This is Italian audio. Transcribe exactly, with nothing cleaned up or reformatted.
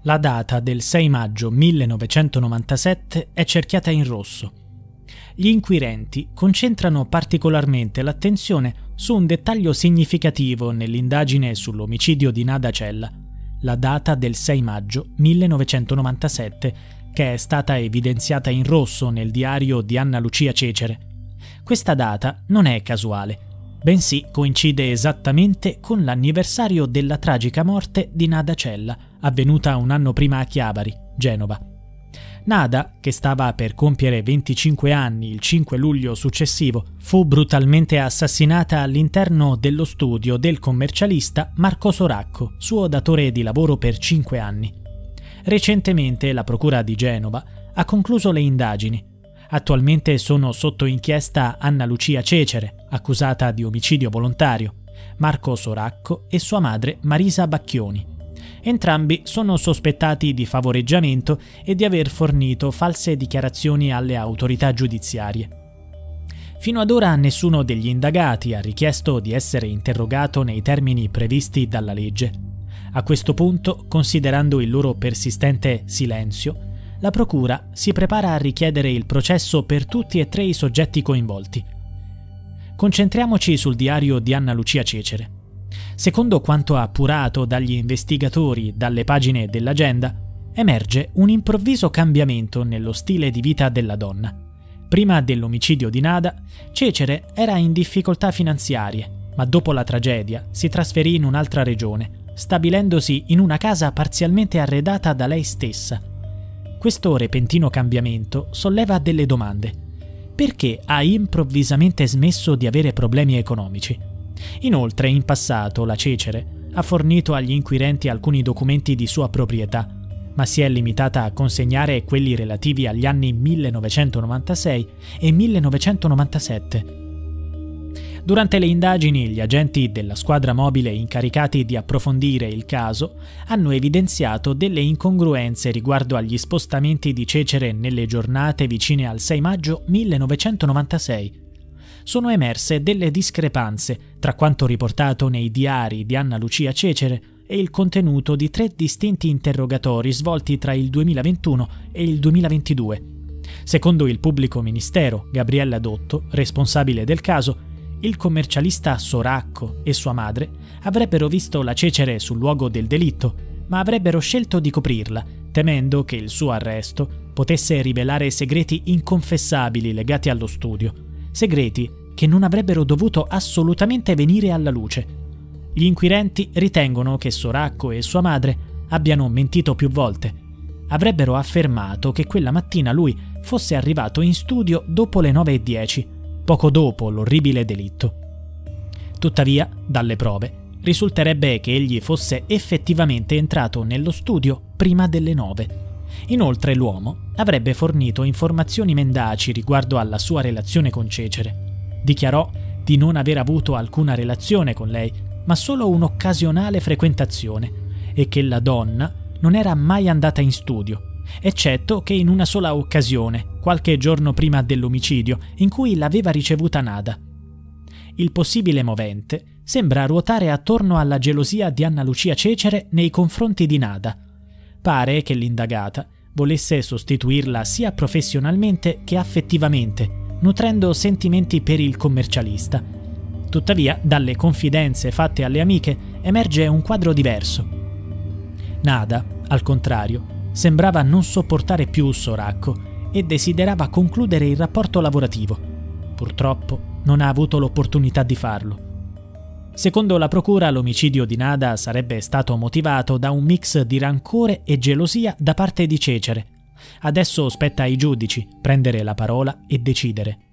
La data del sei maggio millenovecentonovantasette è cerchiata in rosso. Gli inquirenti concentrano particolarmente l'attenzione su un dettaglio significativo nell'indagine sull'omicidio di Nada Cella, la data del sei maggio millenovecentonovantasette, che è stata evidenziata in rosso nel diario di Anna Lucia Cecere. Questa data non è casuale, bensì coincide esattamente con l'anniversario della tragica morte di Nada Cella, avvenuta un anno prima a Chiavari, Genova. Nada, che stava per compiere venticinque anni il cinque luglio successivo, fu brutalmente assassinata all'interno dello studio del commercialista Marco Soracco, suo datore di lavoro per cinque anni. Recentemente la Procura di Genova ha concluso le indagini. Attualmente sono sotto inchiesta Anna Lucia Cecere, accusata di omicidio volontario, Marco Soracco e sua madre Marisa Bacchioni. Entrambi sono sospettati di favoreggiamento e di aver fornito false dichiarazioni alle autorità giudiziarie. Fino ad ora nessuno degli indagati ha richiesto di essere interrogato nei termini previsti dalla legge. A questo punto, considerando il loro persistente silenzio, la Procura si prepara a richiedere il processo per tutti e tre i soggetti coinvolti. Concentriamoci sul diario di Anna Lucia Cecere. Secondo quanto appurato dagli investigatori dalle pagine dell'agenda, emerge un improvviso cambiamento nello stile di vita della donna. Prima dell'omicidio di Nada, Cecere era in difficoltà finanziarie, ma dopo la tragedia si trasferì in un'altra regione, stabilendosi in una casa parzialmente arredata da lei stessa. Questo repentino cambiamento solleva delle domande. Perché ha improvvisamente smesso di avere problemi economici? Inoltre, in passato, la Cecere ha fornito agli inquirenti alcuni documenti di sua proprietà, ma si è limitata a consegnare quelli relativi agli anni millenovecentonovantasei e millenovecentonovantasette. Durante le indagini, gli agenti della squadra mobile incaricati di approfondire il caso hanno evidenziato delle incongruenze riguardo agli spostamenti di Cecere nelle giornate vicine al sei maggio millenovecentonovantasei. Sono emerse delle discrepanze tra quanto riportato nei diari di Anna Lucia Cecere e il contenuto di tre distinti interrogatori svolti tra il duemilaventuno e il duemilaventidue. Secondo il pubblico ministero Gabriella Dotto, responsabile del caso, il commercialista Soracco e sua madre avrebbero visto la Cecere sul luogo del delitto, ma avrebbero scelto di coprirla, temendo che il suo arresto potesse rivelare segreti inconfessabili legati allo studio, segreti che non avrebbero dovuto assolutamente venire alla luce. Gli inquirenti ritengono che Soracco e sua madre abbiano mentito più volte. Avrebbero affermato che quella mattina lui fosse arrivato in studio dopo le nove e dieci, poco dopo l'orribile delitto. Tuttavia, dalle prove, risulterebbe che egli fosse effettivamente entrato nello studio prima delle nove. Inoltre l'uomo avrebbe fornito informazioni mendaci riguardo alla sua relazione con Cecere. Dichiarò di non aver avuto alcuna relazione con lei, ma solo un'occasionale frequentazione, e che la donna non era mai andata in studio, eccetto che in una sola occasione, qualche giorno prima dell'omicidio, in cui l'aveva ricevuta Nada. Il possibile movente sembra ruotare attorno alla gelosia di Anna Lucia Cecere nei confronti di Nada. Pare che l'indagata volesse sostituirla sia professionalmente che affettivamente, nutrendo sentimenti per il commercialista. Tuttavia, dalle confidenze fatte alle amiche emerge un quadro diverso. Nada, al contrario, sembrava non sopportare più Soracco e desiderava concludere il rapporto lavorativo. Purtroppo non ha avuto l'opportunità di farlo. Secondo la procura, l'omicidio di Nada sarebbe stato motivato da un mix di rancore e gelosia da parte di Cecere. Adesso spetta ai giudici prendere la parola e decidere.